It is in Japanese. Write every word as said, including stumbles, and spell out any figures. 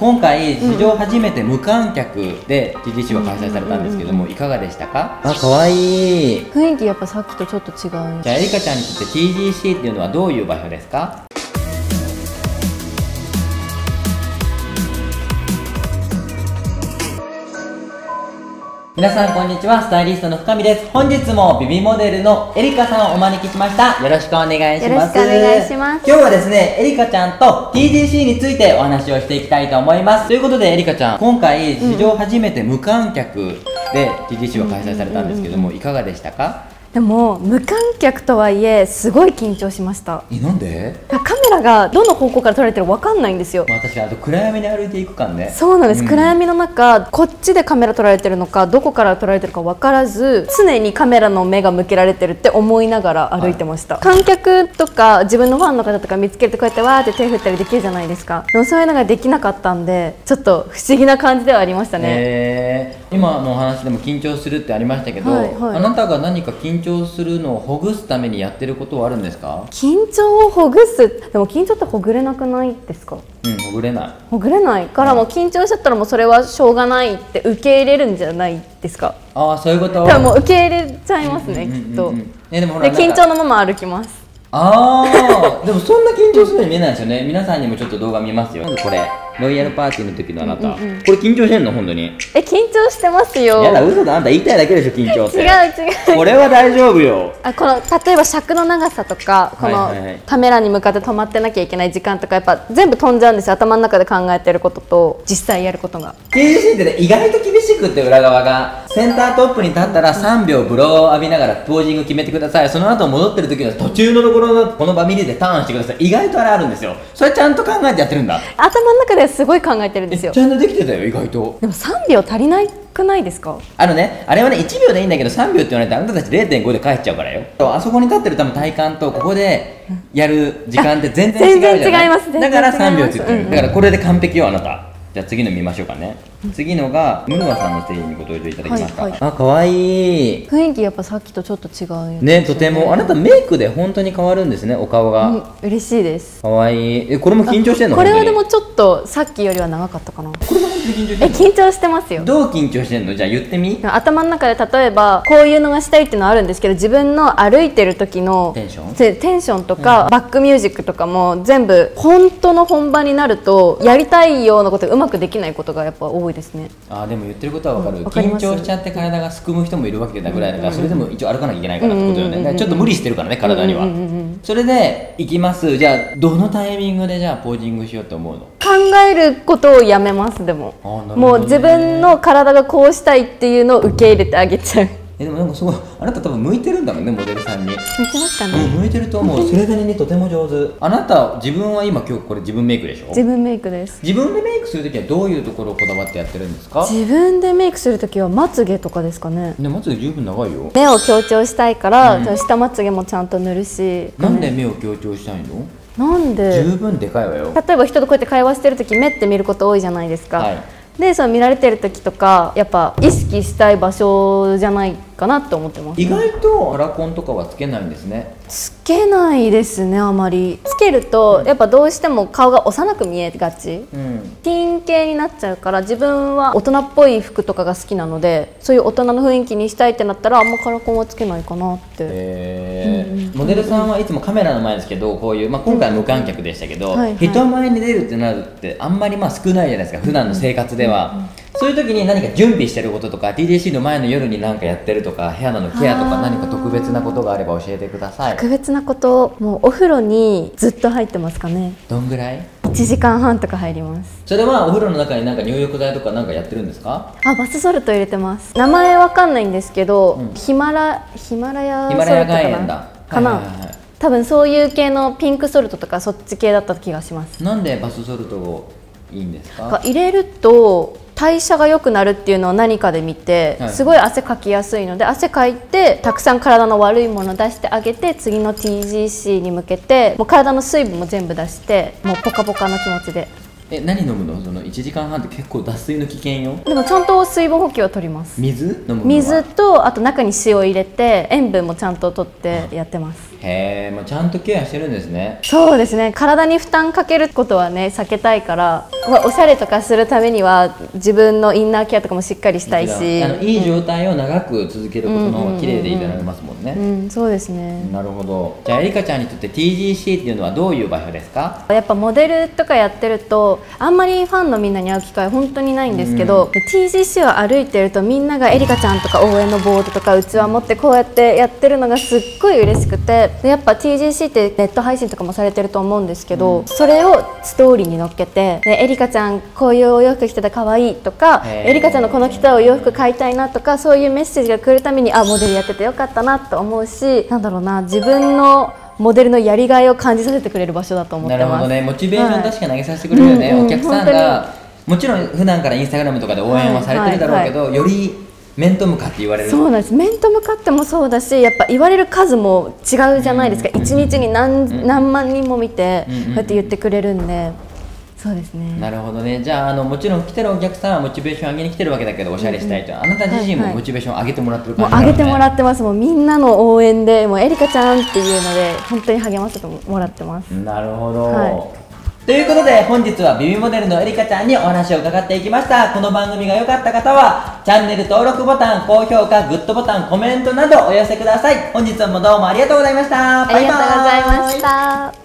今回史上初めて無観客で ティージェーシー は開催されたんですけども、いかがでしたか？あ、可愛い。 雰囲気やっぱさっきとちょっと違う。 じゃあエリカちゃんにとって ティージェーシー っていうのはどういう場所ですか？皆さんこんにちは、スタイリストの深見です。本日もビビモデルのエリカさんをお招きしました。よろしくお願いします。 よろしくお願いします。 今日はですね、エリカちゃんと ティージェーシー についてお話をしていきたいと思います。ということでエリカちゃん、今回史上初めて無観客で ティージェーシー は開催されたんですけども、いかがでしたか？ でも無観客とはいえすごい緊張しました。 え、なんで？ カメラがどの方向から撮られてるか分かんないんですよ。 まあ確かに、あと暗闇に歩いていく感ね。 そうなんです、 うん、 暗闇の中こっちでカメラ撮られてるのかどこから撮られてるか分からず、常にカメラの目が向けられてるって思いながら歩いてました、はい、観客とか自分のファンの方とか見つけるとこうやってわーって手振ったりできるじゃないですか。でもそういうのができなかったんでちょっと不思議な感じではありましたね。 えー、今のお話でも緊張するってありましたけど、はいはい、あなたが何か緊張するのをほぐすためにやってることはあるんですか？ 緊張をほぐす。でも緊張ってほぐれなくないですか？ うん、ほぐれない。ほぐれないからもう緊張しちゃったらもうそれはしょうがないって受け入れるんじゃないですか？ ああ、そういうこと。 多分もう受け入れちゃいますね、きっと。で緊張のまま歩きます。 ああ、でもそんな緊張するように見えないですよね。皆さんにもちょっと動画見ますよ。まずこれロイヤルパーティーの時のあなた、うんうんうん、これ緊張してんの？本当に？え、 緊張してますよ。 やだ、嘘だ。あんた言いたいだけでしょ、緊張って。 違う違う、 これは大丈夫よ。あ、 この例えば尺の長さとかこのカメラに向かって止まってなきゃいけない時間とかやっぱ全部飛んじゃうんですよ、頭の中で考えてることと実際やることが。 ティージェーシー ってね、意外と厳しくって、裏側がセンタートップに立ったらさんびょうブローを浴びながらポージング決めてください。その後戻ってる時の途中のところのこの場見ててターンしてください。意外とあれあるんですよ。それちゃんと考えてやってるんだ。 頭の中ではすごい考えてるんですよ。 ちゃんとできてたよ、意外と。 でもさんびょう足りないくないですか？あのね、あれはねいちびょうでいいんだけどさんびょうって言われてあなたたち れいてんご で帰っちゃうからよ。あそこに立ってる多分体感とここでやる時間って全然違うじゃない。 全然違います。 だからさんびょうって言ってる、うんうん、だからこれで完璧よあなた。じゃあ次の見ましょうかね。次のがムルワさんの製品にご登場いただきました、はいはい、あ、かわいい。 雰囲気やっぱさっきとちょっと違うよね。とても。あなたメイクで本当に変わるんですね、お顔が、うん、 嬉しいです。 かわいい。え、これも緊張してんの？ これはでもちょっとさっきよりは長かったかな。これも本当に緊張してんの？ え、緊張してますよ。 どう緊張してんの？じゃあ言ってみ。 頭の中で例えばこういうのがしたいっていうのはあるんですけど、自分の歩いてる時のテンションテンションとか、うん、バックミュージックとかも全部本当の本番になるとやりたいようなことがうまくできないことがやっぱ多いですね。 あ、でも言ってることは分かる、うん、緊張しちゃって体がすくむ人もいるわけだぐらいだから、それでも一応歩かなきゃいけないからってことよね。ちょっと無理してるからね、体には。それでいきます。じゃあどのタイミングでじゃあポージングしようと思うの？ 考えることをやめます。でも、ね、もう自分の体がこうしたいっていうのを受け入れてあげちゃう。 え、でもなんかすごい、あなた多分向いてるんだろうね、モデルさんに。向いてますかね。 うん、向いてると思う。それなりにとても上手。あなた自分は今今日これ自分メイクでしょ？ 自分メイクです。 自分でメイクするときはどういうところをこだわってやってるんですか？ 自分でメイクするときはまつげとかですかね。 ね、まつげ十分長いよ。 目を強調したいから、うん、下まつげもちゃんと塗るし。 なんで目を強調したいの？ なんで？ 十分でかいわよ。 例えば人とこうやって会話してるとき目って見ること多いじゃないですか、はい、でその見られてる時とかやっぱ意識したい場所じゃないかなと思ってます。 意外とカラコンとかはつけないんですね。 つけないですね、あまり。つけると、うん、やっぱどうしても顔が幼く見えがち、うん、ティーン系になっちゃうから、自分は大人っぽい服とかが好きなので、そういう大人の雰囲気にしたいってなったらあんまカラコンはつけないかなって。 へー。モデルさんはいつもカメラの前ですけど、こういう、まあ、今回は無観客でしたけど、人前に出るってなるってあんまりまあ少ないじゃないですか、普段の生活では。うんうんうん、そういう時に何か準備してることとか ティージェーシー の前の夜に何かやってるとか、ヘアのケアとか何か特別なことがあれば教えてください。 特別なこと、もうお風呂にずっと入ってますかね。 どんぐらい？ いちじかんはんとか入ります。 それはお風呂の中に何か入浴剤とか何かやってるんですか？ あ、バスソルト入れてます。名前わかんないんですけど、うん、ヒマラヒマラヤソルトかな。ヒマラヤ岩塩だかな、はいはいはい、多分そういう系のピンクソルトとかそっち系だった気がします。 なんでバスソルトをいいんですか？ 入れると代謝が良くなるっていうのを何かで見て、はい、すごい汗かきやすいので、汗かいてたくさん体の悪いものを出してあげて、次の ティージェーシー に向けてもう体の水分も全部出して、もうポカポカの気持ちでえ、何飲むの？そのいちじかんはんって結構脱水の危険よ。 でもちゃんと水分補給は取ります。 水飲むのは？ 水とあと中に塩入れて塩分もちゃんと取ってやってます。 へえ、まあ、ちゃんとケアしてるんですね。 そうですね、体に負担かけることはね避けたいから、おしゃれとかするためには自分のインナーケアとかもしっかりしたいし、 あのいい状態を長く続けることの方が綺麗でいられますもんね。 うん、そうですね。 なるほど。じゃあエリカちゃんにとって ティージーシー っていうのはどういう場所ですか？ やっぱモデルとかやってるとあんまりファンのみんなに会う機会本当にないんですけど、うん、ティージーシー を歩いてるとみんながエリカちゃんとか応援のボードとか器持ってこうやってやってるのがすっごい嬉しくて、でやっぱ ティージーシー ってネット配信とかもされてると思うんですけど、うん、それをストーリーに乗っけて、ね、エリカちゃんこういうお洋服着てて可愛いとか、エリカちゃんのこの着たお洋服買いたいなとか、そういうメッセージが来るためにあモデルやっててよかったなと思うし、なんだろうな、自分のモデルのやりがいを感じさせてくれる場所だと思ってます。 なるほどね、モチベーション確かに上げさせてくれるよね、はい、お客さんがもちろん普段からインスタグラムとかで応援はされてるだろうけど、はいはいはい、より面と向かって言われる。そうなんです、面と向かってもそうだし、やっぱ言われる数も違うじゃないですか、いちにちに 何,、うん、何万人も見て、うんうん、こうやって言ってくれるんで。そうですね。なるほどね。じゃあ、あのもちろん来てるお客さんはモチベーション上げに来てるわけだけど、おしゃれしたいと、うんうん、あなた自身もモチベーション上げてもらってる感じだよね。もう上げてもらってます。もうみんなの応援で、もうエリカちゃんっていうので本当に励ませてもらってます。なるほど。はい、ということで本日はビビモデルのエリカちゃんにお話を伺っていきました。この番組が良かった方はチャンネル登録ボタン、高評価、グッドボタン、コメントなどお寄せください。本日もどうもありがとうございました。バイバーイ。ありがとうございました。